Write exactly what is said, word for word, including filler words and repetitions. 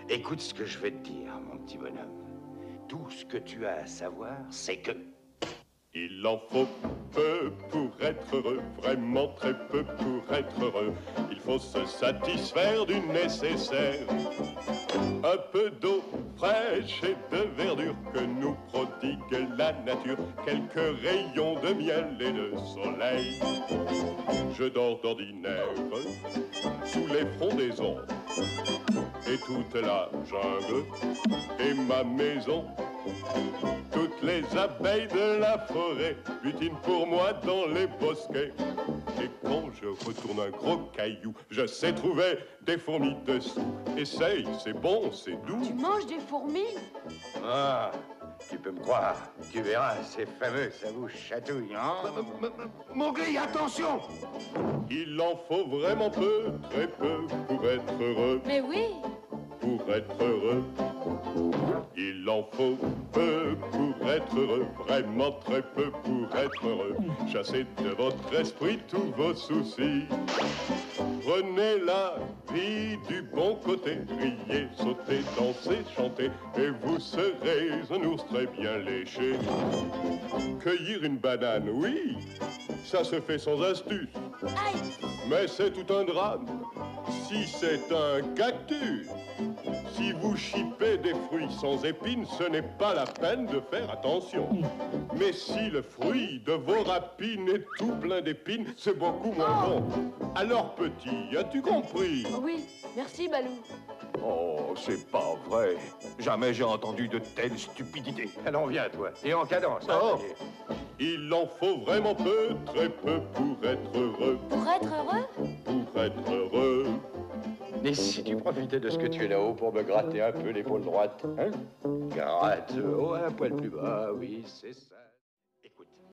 Écoute ce que je vais te dire, mon petit bonhomme. Tout ce que tu as à savoir, c'est que... Il en faut peu pour être heureux, vraiment très peu pour être heureux. Il faut se satisfaire du nécessaire. Un peu d'eau fraîche et de verdure que nous prodigue la nature. Quelques rayons de miel et de soleil. Je dors d'ordinaire sous les frondaisons. Et toute la jungle et ma maison. Toutes les abeilles de la forêt butinent pour moi dans les bosquets. Et quand je retourne un gros caillou, je sais trouver des fourmis dessous. Essaye, c'est bon, c'est doux. Tu manges des fourmis? Ah, tu peux me croire. Tu verras, c'est fameux, ça vous chatouille, hein? Mowgli, attention! Il en faut vraiment peu, très peu, pour être heureux. Mais oui! Pour être heureux. Il en faut peu pour être heureux, vraiment très peu pour être heureux. Chassez de votre esprit tous vos soucis. Prenez la vie du bon côté, riez, sautez, dansez, chantez, et vous serez un ours très bien léché. Cueillir une banane, oui, ça se fait sans astuce. Aïe! Mais c'est tout un drame si c'est un cactus. Si vous chipez des fruits sans épines, ce n'est pas la peine de faire attention. Mais si le fruit de vos rapines est tout plein d'épines, c'est beaucoup moins bon. Alors petit, as-tu compris? Oui, merci Balou. Oh, c'est pas vrai. Jamais j'ai entendu de telles stupidités. Allons, viens, toi. Et en cadence, hein? Oh. Il en faut vraiment peu, très peu pour être heureux. Pour être heureux? Pour être heureux. Et si tu profitais de ce que tu es là-haut pour me gratter un peu l'épaule droite, hein? Gratte, oh, un poil plus bas, oui, c'est ça.